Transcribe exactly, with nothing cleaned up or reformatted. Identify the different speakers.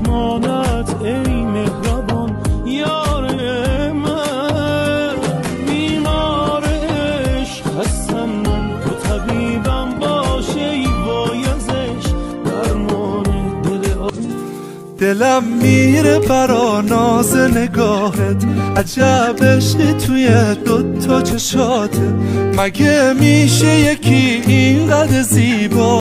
Speaker 1: درمانت ای مهربان یار من. بیمار عشق هستم من، تو طبیبم باشه ای بایزش درمان دل آ...
Speaker 2: دلم میره برا ناز نگاهت، عجب عشقی توی دوتا چشاته، مگه میشه یکی اینقدر زیبا